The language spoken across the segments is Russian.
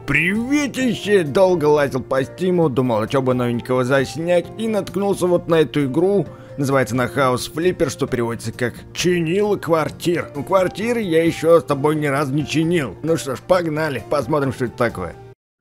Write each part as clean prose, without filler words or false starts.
Приветище! Долго лазил по стиму, думал, что бы новенького заснять, и наткнулся вот на эту игру. Называется она House Flipper, что переводится как «Чинил квартир». Ну, квартиры я еще с тобой ни разу не чинил. Ну что ж, погнали, посмотрим, что это такое.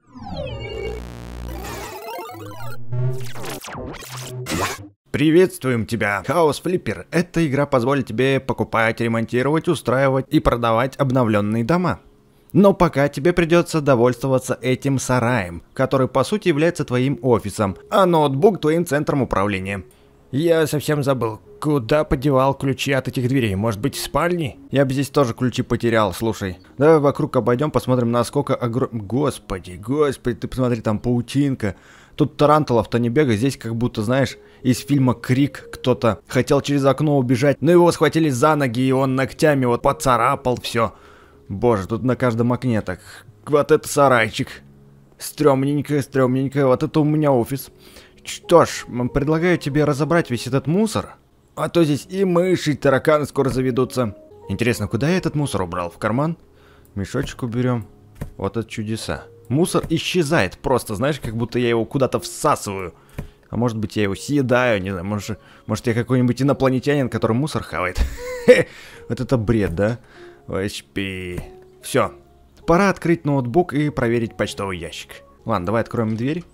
Приветствуем тебя! House Flipper. Эта игра позволит тебе покупать, ремонтировать, устраивать и продавать обновленные дома. Но пока тебе придется довольствоваться этим сараем, который по сути является твоим офисом, а ноутбук твоим центром управления. Я совсем забыл, куда подевал ключи от этих дверей, может быть в спальне? Я бы здесь тоже ключи потерял, слушай. Давай вокруг обойдем, посмотрим, насколько Господи, ты посмотри, там паутинка. Тут тарантулов-то не бегает, здесь как будто, знаешь, из фильма «Крик» кто-то хотел через окно убежать, но его схватили за ноги, и он ногтями вот поцарапал все. Боже, тут на каждом окне так. Вот это сарайчик. Стрёмненько, вот это у меня офис. Что ж, предлагаю тебе разобрать весь этот мусор. А то здесь и мыши, и тараканы скоро заведутся. Интересно, куда я этот мусор убрал? В карман? Мешочек уберем. Вот это чудеса. Мусор исчезает просто, знаешь, как будто я его куда-то всасываю. А может быть, я его съедаю, не знаю, может я какой-нибудь инопланетянин, который мусор хавает. Вот это бред, да? HP. Все. Пора открыть ноутбук и проверить почтовый ящик. Ладно, давай откроем дверь.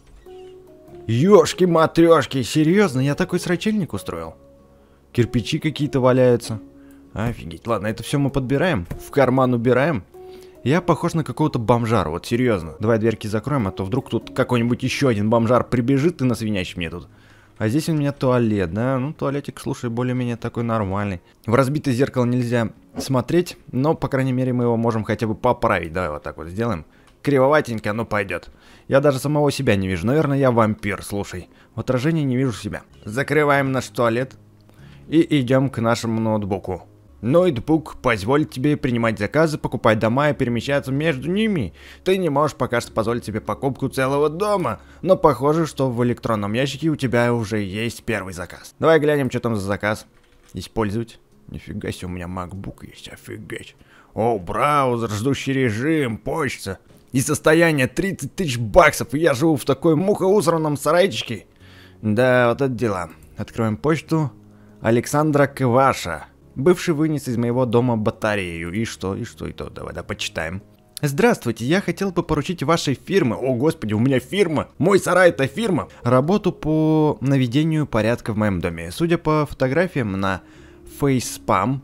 Ёшки-матрёшки, серьезно, я такой срачельник устроил? Кирпичи какие-то валяются. Офигеть. Ладно, это все мы подбираем, в карман убираем. Я похож на какого-то бомжара, вот серьезно. Давай дверки закроем, а то вдруг тут какой-нибудь еще один бомжар прибежит и насвинячит мне тут. А здесь у меня туалет, да? Ну, туалетик, слушай, более-менее такой нормальный. В разбитое зеркало нельзя смотреть, но, по крайней мере, мы его можем хотя бы поправить. Давай вот так вот сделаем. Кривоватенько, но пойдет. Я даже самого себя не вижу. Наверное, я вампир, слушай. В отражении не вижу себя. Закрываем наш туалет и идем к нашему ноутбуку. Ноутбук позволит тебе принимать заказы, покупать дома и перемещаться между ними. Ты не можешь пока что позволить себе покупку целого дома, но похоже, что в электронном ящике у тебя уже есть первый заказ. Давай глянем, что там за заказ. Использовать. Нифига себе, у меня MacBook есть, офигеть. О, браузер, ждущий режим, почта. И состояние 30 тысяч баксов, и я живу в такой мухоусранном сарайчике. Да, вот это дела. Откроем почту. Александра Кваша. Бывший вынес из моего дома батарею. И что, и то. Давай, да, почитаем. Здравствуйте, я хотел бы поручить вашей фирмы. О, господи, у меня фирма. Мой сарай — это фирма. Работу по наведению порядка в моем доме. Судя по фотографиям на Фейспам.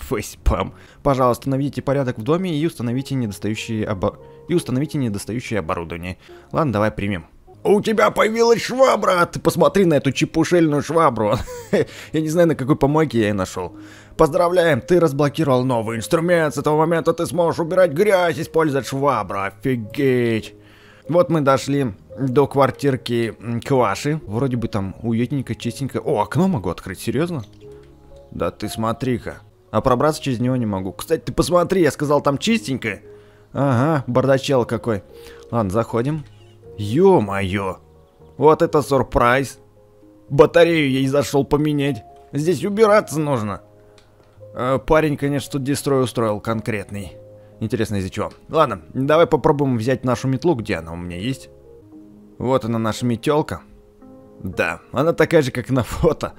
Пожалуйста, наведите порядок в доме и установите недостающее оборудование. Ладно, давай примем. У тебя появилась швабра! Ты посмотри на эту чепушельную швабру. Я не знаю, на какой помойке я ее нашел. Поздравляем, ты разблокировал новый инструмент. С этого момента ты сможешь убирать грязь, использовать швабру. Офигеть. Вот мы дошли до квартирки Кваши. Вроде бы там уютненько, чистенько. О, окно могу открыть, серьезно? Да ты смотри-ка. А пробраться через него не могу. Кстати, ты посмотри, я сказал, там чистенько. Ага, бардачел какой. Ладно, заходим. Ё-моё. Вот это сюрприз. Батарею я и зашел поменять. Здесь убираться нужно. Парень, конечно, тут дестрой устроил конкретный. Интересно, из-за чего. Ладно, давай попробуем взять нашу метлу. Где она у меня есть? Вот она, наша метелка. Да, она такая же, как на фото.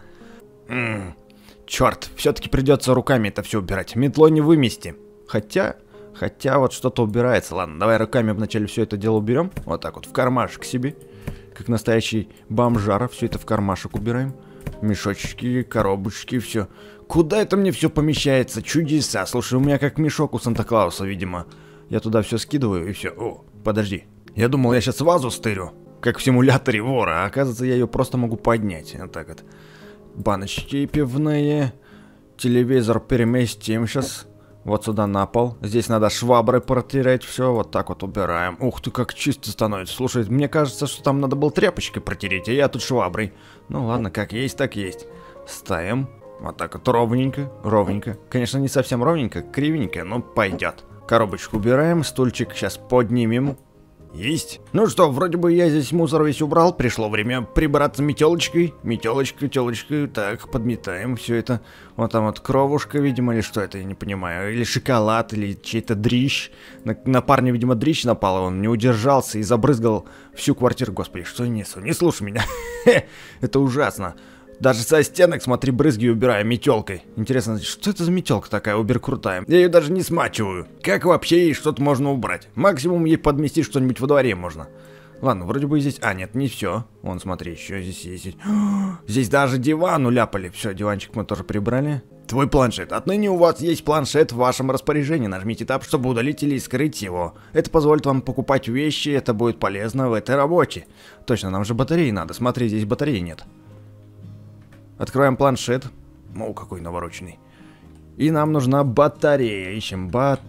Черт, все-таки придется руками это все убирать. Метлой не вымести. Хотя вот что-то убирается. Ладно, давай руками вначале все это дело уберем. Вот так вот, в кармашек себе. Как настоящий бомжара, все это в кармашек убираем. Мешочки, коробочки, все. Куда это мне все помещается? Чудеса. Слушай, у меня как мешок у Санта-Клауса, видимо. Я туда все скидываю и все. О, подожди. Я думал, я сейчас вазу стырю. Как в симуляторе вора. А оказывается, я ее просто могу поднять. Вот так вот. Баночки пивные. Телевизор переместим сейчас. Вот сюда на пол. Здесь надо шваброй протереть все. Вот так вот убираем. Ух ты, как чисто становится. Слушай, мне кажется, что там надо было тряпочкой протереть, а я тут шваброй. Ну ладно, как есть, так есть. Ставим. Вот так вот ровненько, ровненько. Конечно, не совсем ровненько, кривенько, но пойдет. Коробочку убираем, стульчик сейчас поднимем. Есть. Ну что, вроде бы я здесь мусор весь убрал. Пришло время прибраться метелочкой. Метелочкой. Так, подметаем все это. Вот там вот кровушка, видимо, или что это, я не понимаю. Или шоколад, или чей-то дрищ. На парня, видимо, дрищ напал, он не удержался и забрызгал всю квартиру. Господи, что я несу? Не слушай меня. Это ужасно. Даже со стенок, смотри, брызги убираю метелкой. Интересно, что это за метелка такая убер-крутая? Я ее даже не смачиваю. Как вообще ей что-то можно убрать? Максимум ей подместить что-нибудь во дворе можно. Ладно, вроде бы здесь... А, нет, не все. Вон, смотри, еще здесь есть. Здесь даже диван уляпали. Все, диванчик мы тоже прибрали. Твой планшет. Отныне у вас есть планшет в вашем распоряжении. Нажмите Tab, чтобы удалить или скрыть его. Это позволит вам покупать вещи, это будет полезно в этой работе. Точно, нам же батареи надо. Смотри, здесь батареи нет. Откроем планшет. О, какой навороченный. И нам нужна батарея. Ищем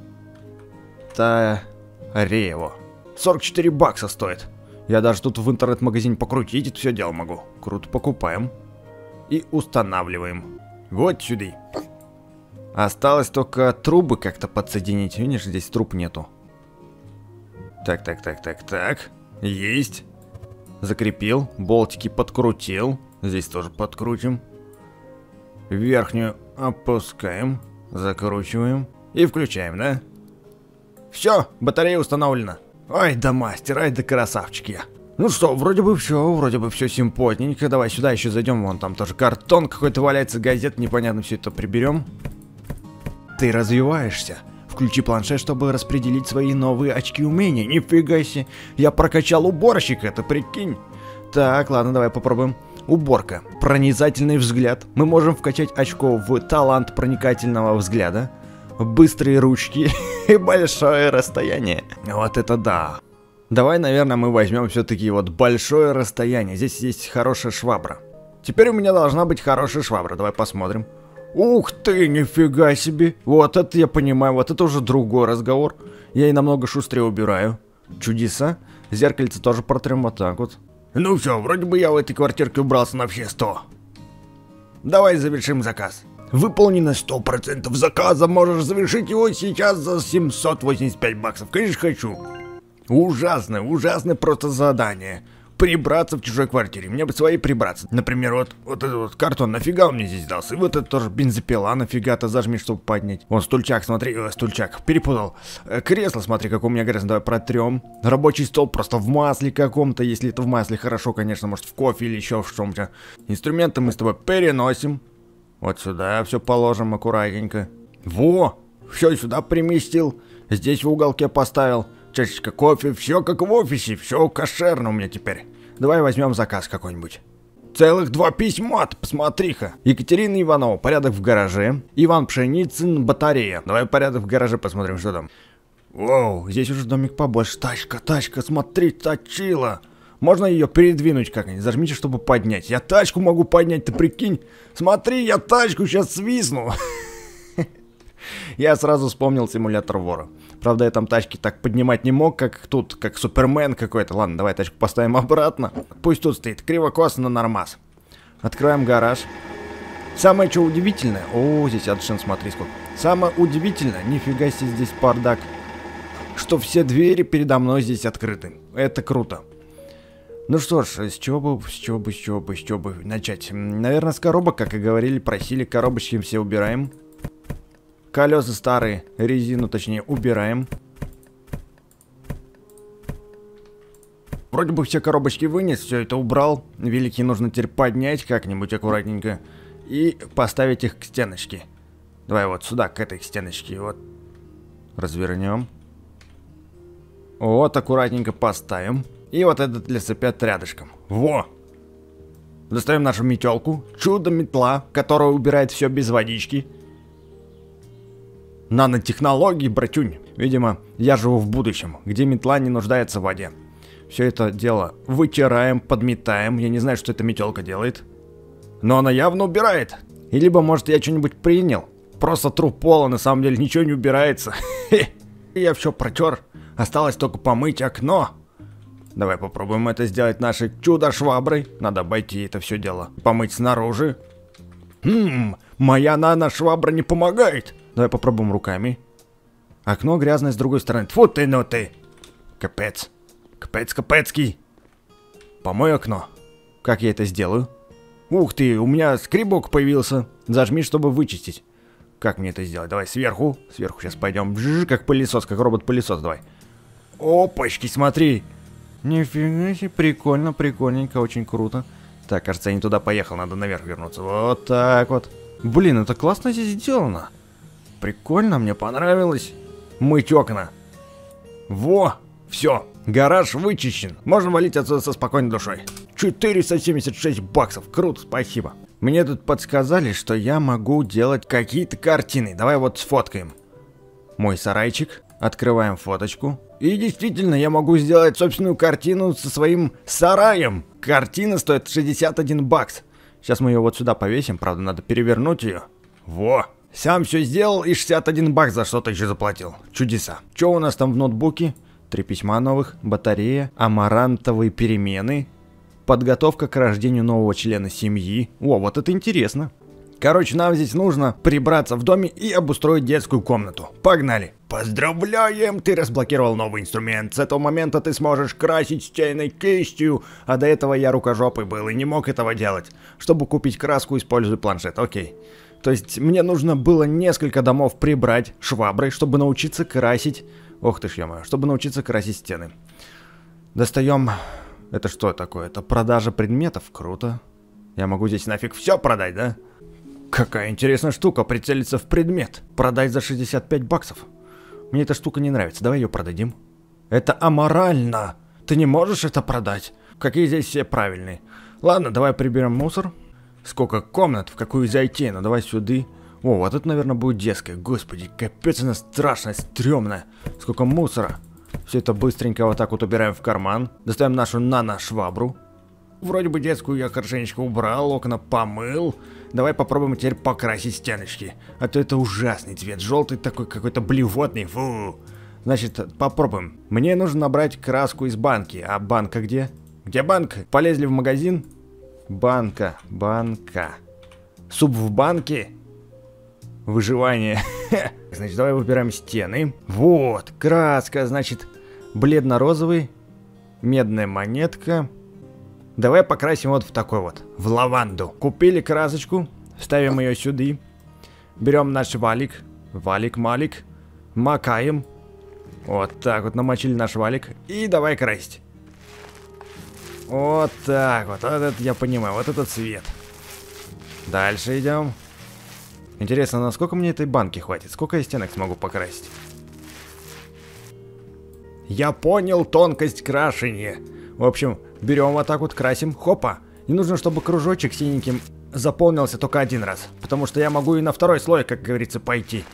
батарею. 44 бакса стоит. Я даже тут в интернет-магазине покрутить это все дело могу. Круто, покупаем. И устанавливаем. Вот сюда. Осталось только трубы как-то подсоединить. Видишь, здесь труб нету. Так. Есть. Закрепил. Болтики подкрутил. Здесь тоже подкрутим. Верхнюю опускаем. Закручиваем. И включаем, да? Все, батарея установлена. Ай да мастер, ай да красавчик я. Ну что, вроде бы все симпотненько. Давай сюда еще зайдем. Вон там тоже картон какой-то валяется, газет, непонятно, все это приберем. Ты развиваешься. Включи планшет, чтобы распределить свои новые очки умения. Нифига себе. Я прокачал уборщика, это прикинь. Так, ладно, давай попробуем. Уборка. Проницательный взгляд. Мы можем вкачать очко в талант проникательного взгляда. Быстрые ручки и большое расстояние. Вот это да. Давай, наверное, мы возьмем все-таки вот большое расстояние. Здесь есть хорошая швабра. Теперь у меня должна быть хорошая швабра. Давай посмотрим. Ух ты, нифига себе. Вот это я понимаю, вот это уже другой разговор. Я и намного шустрее убираю. Чудеса. Зеркальце тоже протрем вот так вот. Ну все, вроде бы я в этой квартирке убрался на все 100. Давай завершим заказ. Выполнено 100% заказа, можешь завершить его сейчас за 785 баксов. Конечно, хочу. Ужасное просто задание. Прибраться в чужой квартире. Мне бы своей прибраться. Например, вот этот вот картон, нафига он мне здесь дался? И вот это тоже бензопила, нафига-то зажми, чтобы поднять. Вон стульчак, смотри, стульчак, перепутал. Кресло, смотри, как у меня грязно, давай протрем. Рабочий стол просто в масле каком-то, если это в масле, хорошо, конечно, может в кофе или еще в чем-то. Инструменты мы с тобой переносим. Вот сюда все положим аккуратненько. Во, все сюда приместил. Здесь в уголке поставил. Чашечка кофе, все как в офисе, все кошерно у меня теперь. Давай возьмем заказ какой-нибудь. Целых 2 письма, посмотри-ка. Екатерина Иванова, порядок в гараже. Иван Пшеницын, батарея. Давай порядок в гараже посмотрим, что там. Воу, здесь уже домик побольше. Тачка, смотри, точила. Можно ее передвинуть как-нибудь? Зажмите, чтобы поднять. Я тачку могу поднять, ты прикинь. Смотри, я тачку сейчас свистну. Я сразу вспомнил симулятор вора. Правда, я там тачки так поднимать не мог, как тут, как Супермен какой-то. Ладно, давай тачку поставим обратно. Пусть тут стоит, криво-косо, но нормас. Откроем гараж. Самое что удивительное... О, здесь отшин, смотри сколько. Самое удивительное, нифига себе здесь бардак, что все двери передо мной здесь открыты. Это круто. Ну что ж, с чего бы начать? Наверное, с коробок, как и говорили, просили, коробочки все убираем. Колеса старые, резину точнее, убираем. Вроде бы все коробочки вынес, все это убрал. Великие нужно теперь поднять как-нибудь аккуратненько и поставить их к стеночке. Давай вот сюда, к этой стеночке, вот. Развернем. Вот, аккуратненько поставим. И вот этот лесопед рядышком. Во! Достаем нашу метелку. Чудо-метла, которая убирает все без водички. Нанотехнологии, братюнь. Видимо, я живу в будущем, где метла не нуждается в воде. Все это дело вытираем, подметаем. Я не знаю, что эта метелка делает. Но она явно убирает. И либо, может, я что-нибудь принял. Просто труп пола, на самом деле ничего не убирается. Я все протер. Осталось только помыть окно. Давай попробуем это сделать нашей чудо-шваброй. Надо обойти это все дело. Помыть снаружи. Моя нано-швабра не помогает. Давай попробуем руками. Окно грязное с другой стороны. Тьфу ты, ну ты. Капец. Капец-капецкий. Помой окно. Как я это сделаю? Ух ты, у меня скребок появился. Зажми, чтобы вычистить. Как мне это сделать? Давай сверху. Сверху сейчас пойдем. Бжж, как пылесос, как робот-пылесос. Давай. Опачки, смотри. Нифига себе, прикольно, прикольненько, очень круто. Так, кажется, я не туда поехал, надо наверх вернуться. Вот так вот. Блин, это классно здесь сделано. Прикольно, мне понравилось. Мыть окна. Во, все, гараж вычищен. Можно валить отсюда со спокойной душой. 476 баксов, круто, спасибо. Мне тут подсказали, что я могу делать какие-то картины. Давай вот сфоткаем. Мой сарайчик. Открываем фоточку. И действительно, я могу сделать собственную картину со своим сараем. Картина стоит 61 бакс. Сейчас мы ее вот сюда повесим. Правда, надо перевернуть ее. Во! Сам все сделал и 61 бакс за что-то еще заплатил. Чудеса. Что у нас там в ноутбуке? 3 письма новых. Батарея. Амарантовые перемены. Подготовка к рождению нового члена семьи. О, вот это интересно. Короче, нам здесь нужно прибраться в доме и обустроить детскую комнату. Погнали! Поздравляем! Ты разблокировал новый инструмент. С этого момента ты сможешь красить стены кистью. А до этого я рукожопый был и не мог этого делать. Чтобы купить краску, используй планшет. Окей. То есть мне нужно было несколько домов прибрать шваброй, чтобы научиться красить... Ох ты ж, ё-моё, чтобы научиться красить стены. Достаем... Это что такое? Это продажа предметов? Круто. Я могу здесь нафиг все продать, да? Какая интересная штука, прицелиться в предмет. Продать за 65 баксов. Мне эта штука не нравится, давай ее продадим. Это аморально. Ты не можешь это продать. Какие здесь все правильные. Ладно, давай приберем мусор. Сколько комнат, в какую зайти, ну давай сюда. О, вот это, наверное, будет детская. Господи, капец она страшная, стрёмная. Сколько мусора. Все это быстренько вот так вот убираем в карман. Достаем нашу нано-швабру. Вроде бы детскую я хорошенечко убрал, окна помыл. Давай попробуем теперь покрасить стеночки. А то это ужасный цвет, желтый такой какой-то блевотный. Фу. Значит, попробуем. Мне нужно набрать краску из банки. А банка где? Где банка? Полезли в магазин. Банка, банка. Суп в банке. Выживание. Значит, давай выбираем стены. Вот, краска, значит, бледно-розовый. Медная монетка. Давай покрасим вот в такой вот, в лаванду. Купили красочку, ставим ее сюда. Берем наш валик, валик-малик, макаем. Вот так вот намочили наш валик. И давай красить. Вот так вот, вот это я понимаю, вот этот цвет. Дальше идем. Интересно, насколько мне этой банки хватит? Сколько я стенок смогу покрасить? Я понял тонкость крашения. В общем, берем вот так вот, красим, хопа. Не нужно, чтобы кружочек синеньким заполнился только один раз. Потому что я могу и на второй слой, как говорится, пойти.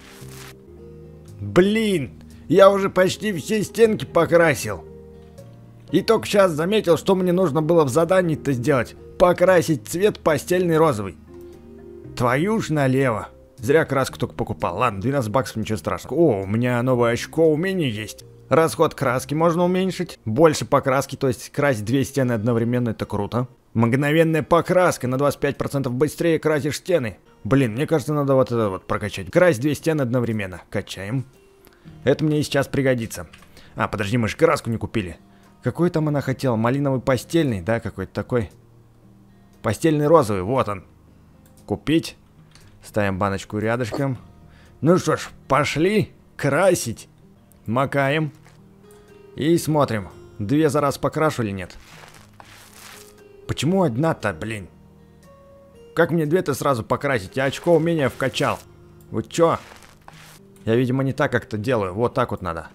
Блин, я уже почти все стенки покрасил. И только сейчас заметил, что мне нужно было в задании-то сделать. Покрасить цвет постельный розовый. Твою ж налево. Зря краску только покупал. Ладно, 12 баксов, ничего страшного. О, у меня новое очко умения есть. Расход краски можно уменьшить. Больше покраски, то есть красить две стены одновременно, это круто. Мгновенная покраска, на 25% быстрее красишь стены. Блин, мне кажется, надо вот это вот прокачать. Красить две стены одновременно. Качаем. Это мне и сейчас пригодится. А, подожди, мы же краску не купили. Какой там она хотела? Малиновый постельный, да, какой-то такой. Постельный розовый, вот он. Купить. Ставим баночку рядышком. Ну что ж, пошли красить. Макаем. И смотрим, две за раз покрашу или нет. Почему одна-то, блин? Как мне две-то сразу покрасить? Я очко умения вкачал. Вы чё? Я, видимо, не так как-то делаю. Вот так вот надо.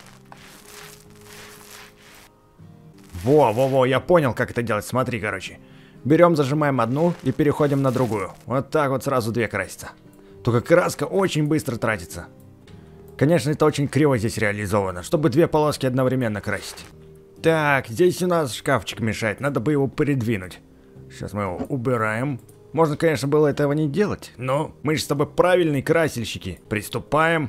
Во, я понял, как это делать. Смотри, короче. Берем, зажимаем одну и переходим на другую. Вот так вот сразу две красятся. Только краска очень быстро тратится. Конечно, это очень криво здесь реализовано, чтобы две полоски одновременно красить. Так, здесь у нас шкафчик мешает, надо бы его передвинуть. Сейчас мы его убираем. Можно, конечно, было этого не делать, но мы же с тобой правильные красильщики. Приступаем.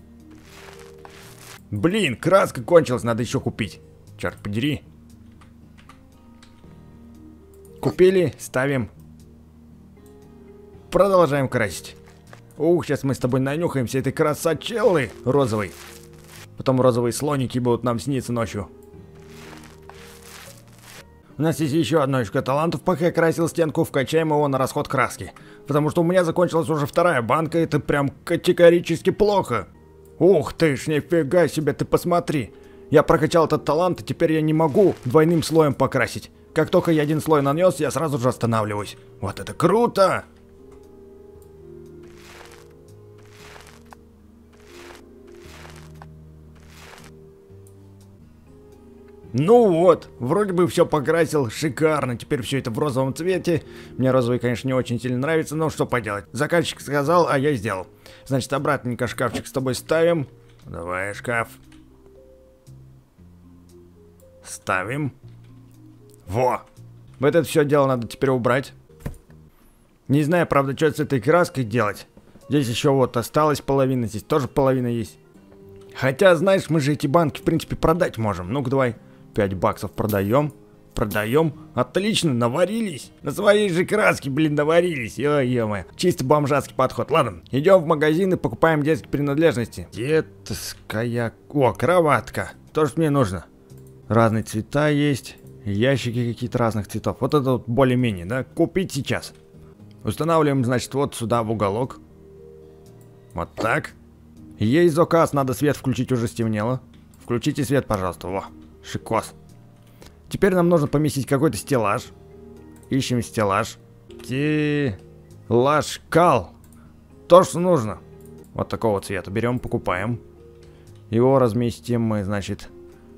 Блин, краска кончилась, надо еще купить. Черт подери. Купили, ставим. Продолжаем красить. Ух, сейчас мы с тобой нанюхаемся этой красочелы розовой. Потом розовые слоники будут нам сниться ночью. У нас есть еще одно очко талантов, пока я красил стенку, вкачаем его на расход краски. Потому что у меня закончилась уже вторая банка, это прям категорически плохо. Ух ты ж, нифига себе, ты посмотри. Я прокачал этот талант, и теперь я не могу двойным слоем покрасить. Как только я один слой нанес, я сразу же останавливаюсь. Вот это круто! Ну вот, вроде бы все покрасил, шикарно, теперь все это в розовом цвете. Мне розовый, конечно, не очень сильно нравится, но что поделать. Заказчик сказал, а я сделал. Значит, обратненько шкафчик с тобой ставим. Давай, шкаф. Ставим. Во! Вот это все дело надо теперь убрать. Не знаю, правда, что с этой краской делать. Здесь еще вот осталась половина, здесь тоже половина есть. Хотя, знаешь, мы же эти банки, в принципе, продать можем. Ну-ка, давай. 5 баксов продаем. Продаем. Отлично, наварились. На своей же краске, блин, наварились. Ё-моё. Чисто бомжатский подход. Ладно, идем в магазин и покупаем детские принадлежности. Детская... О, кроватка. То, что мне нужно. Разные цвета есть. Ящики какие-то разных цветов. Вот это вот более-менее, да? Купить сейчас. Устанавливаем, значит, вот сюда в уголок. Вот так. Есть заказ, надо свет включить, уже стемнело. Включите свет, пожалуйста. Во, шикос. Теперь нам нужно поместить какой-то стеллаж. Ищем стеллаж. Стеллаж кал. То, что нужно. Вот такого цвета. Берем, покупаем. Его разместим мы, значит,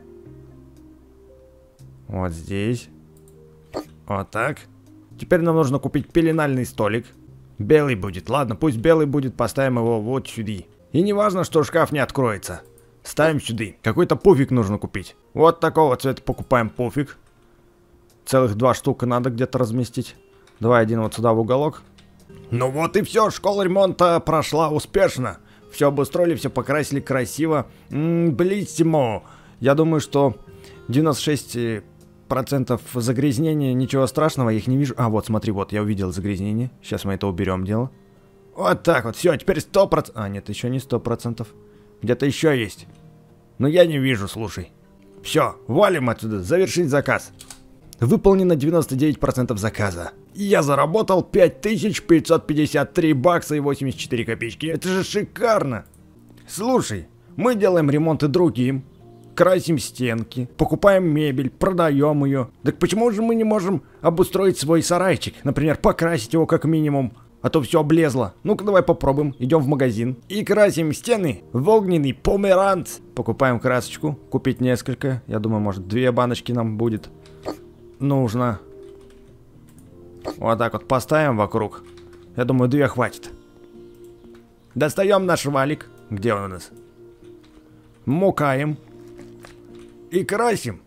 вот здесь. Вот так. Теперь нам нужно купить пеленальный столик. Белый будет. Ладно, пусть белый будет. Поставим его вот сюда. И не важно, что шкаф не откроется. Ставим сюда. Какой-то пуфик нужно купить. Вот такого цвета покупаем пуфик. Целых 2 штука надо где-то разместить. Давай один вот сюда в уголок. Ну вот и все. Школа ремонта прошла успешно. Все обустроили, все покрасили красиво. Блиссимо. Я думаю, что 96% загрязнения, ничего страшного, я их не вижу. А, вот, смотри, вот, я увидел загрязнение. Сейчас мы это уберем дело. Вот так вот, все, теперь 100%. А, нет, еще не 100%. Где-то еще есть. Но я не вижу, слушай. Все, валим отсюда, завершить заказ. Выполнено 99% заказа. И я заработал 5553 бакса и 84 копеечки. Это же шикарно. Слушай, мы делаем ремонты другим. Красим стенки, покупаем мебель, продаем ее. Так почему же мы не можем обустроить свой сарайчик? Например, покрасить его как минимум. А то все облезло. Ну-ка давай попробуем. Идем в магазин. И красим стены в огненный померанц. Покупаем красочку. Купить несколько. Я думаю, может 2 баночки нам будет нужно. Вот так вот поставим вокруг. Я думаю, 2 хватит. Достаем наш валик. Где он у нас? Мукаем. И красим.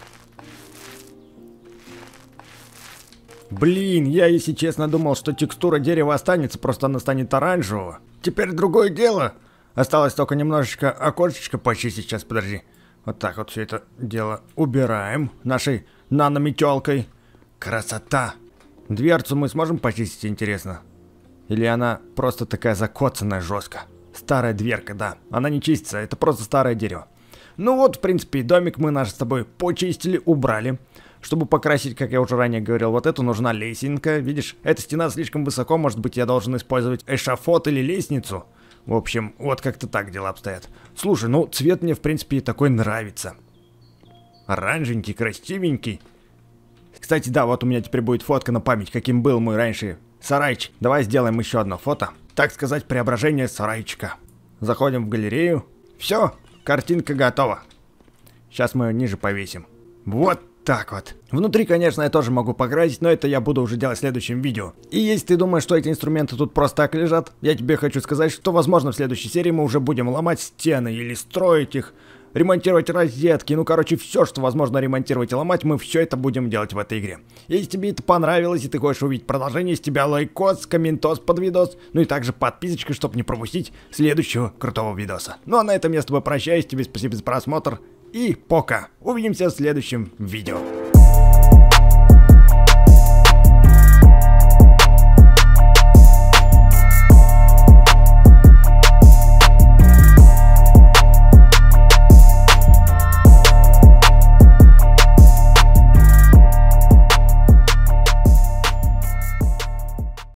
Блин, я, если честно, думал, что текстура дерева останется, просто она станет оранжевого. Теперь другое дело. Осталось только немножечко окошечко почистить. Сейчас, подожди. Вот так вот все это дело убираем нашей нанометелкой. Красота. Дверцу мы сможем почистить, интересно? Или она просто такая закоцанная жестко? Старая дверка, да. Она не чистится, это просто старое дерево. Ну вот, в принципе, домик мы наш с тобой почистили, убрали. Чтобы покрасить, как я уже ранее говорил, вот эту нужна лесенка. Видишь, эта стена слишком высоко, может быть, я должен использовать эшафот или лестницу. В общем, вот как-то так дела обстоят. Слушай, ну цвет мне, в принципе, такой нравится. Оранжевенький, красивенький. Кстати, да, вот у меня теперь будет фотка на память, каким был мой раньше сарайчик. Давай сделаем еще одно фото. Так сказать, преображение сарайчика. Заходим в галерею. Все, картинка готова. Сейчас мы ее ниже повесим. Вот так вот. Внутри, конечно, я тоже могу покрасить, но это я буду уже делать в следующем видео. И если ты думаешь, что эти инструменты тут просто так лежат, я тебе хочу сказать, что, возможно, в следующей серии мы уже будем ломать стены или строить их, ремонтировать розетки, ну, короче, все, что возможно ремонтировать и ломать, мы все это будем делать в этой игре. Если тебе это понравилось и ты хочешь увидеть продолжение, с тебя лайкос, комментос под видос, ну и также подписочка, чтобы не пропустить следующего крутого видоса. Ну а на этом я с тобой прощаюсь, тебе спасибо за просмотр и пока. Увидимся в следующем видео.